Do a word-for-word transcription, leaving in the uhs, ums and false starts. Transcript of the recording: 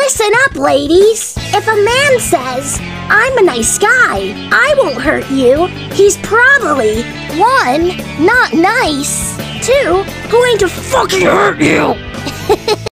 Listen up, ladies. If a man says, I'm a nice guy, I won't hurt you, he's probably, one, not nice, two, going to fucking hurt you.